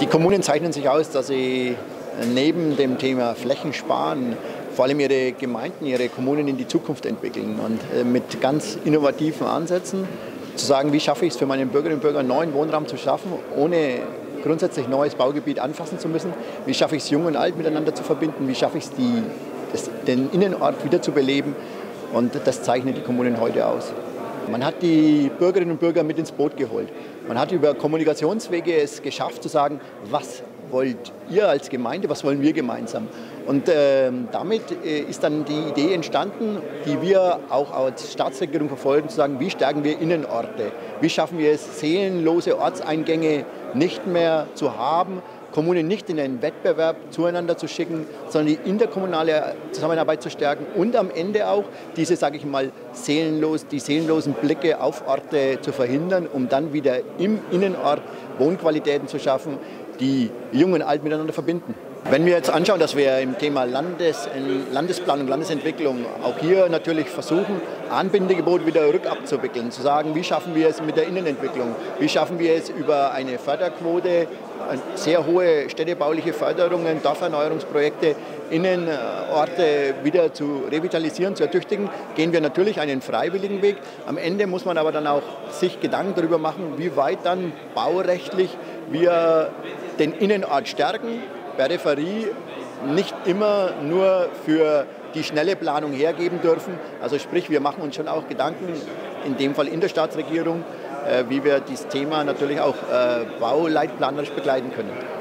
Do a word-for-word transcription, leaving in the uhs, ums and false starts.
Kommunen zeichnen sich aus, dass sie neben dem Thema Flächensparen vor allem ihre Gemeinden, ihre Kommunen in die Zukunft entwickeln und mit ganz innovativen Ansätzen zu sagen, wie schaffe ich es für meine Bürgerinnen und Bürger, neuen Wohnraum zu schaffen, ohne grundsätzlich neues Baugebiet anfassen zu müssen. Wie schaffe ich es, Jung und Alt miteinander zu verbinden? Wie schaffe ich es, die, das, den Innenort wieder zu beleben? Und das zeichnet die Kommunen heute aus. Man hat die Bürgerinnen und Bürger mit ins Boot geholt. Man hat über Kommunikationswege es geschafft zu sagen, was wollt ihr als Gemeinde, was wollen wir gemeinsam? Und äh, damit äh, ist dann die Idee entstanden, die wir auch als Staatsregierung verfolgen, zu sagen, wie stärken wir Innenorte? Wie schaffen wir es, seelenlose Ortseingänge nicht mehr zu haben, Kommunen nicht in einen Wettbewerb zueinander zu schicken, sondern die interkommunale Zusammenarbeit zu stärken und am Ende auch diese, sage ich mal, seelenlos, die seelenlosen Blicke auf Orte zu verhindern, um dann wieder im Innenort Wohnqualitäten zu schaffen, die Jung und Alt miteinander verbinden. Wenn wir jetzt anschauen, dass wir im Thema Landes, Landesplanung, Landesentwicklung auch hier natürlich versuchen, Anbindegebote wieder rückabzuwickeln, zu sagen, wie schaffen wir es mit der Innenentwicklung, wie schaffen wir es über eine Förderquote, sehr hohe städtebauliche Förderungen, Dorferneuerungsprojekte, Innenorte wieder zu revitalisieren, zu ertüchtigen, gehen wir natürlich einen freiwilligen Weg. Am Ende muss man aber dann auch sich Gedanken darüber machen, wie weit dann baurechtlich wir den Innenort stärken, Peripherie nicht immer nur für die schnelle Planung hergeben dürfen. Also sprich, wir machen uns schon auch Gedanken, in dem Fall in der Staatsregierung, wie wir dieses Thema natürlich auch bauleitplanerisch begleiten können.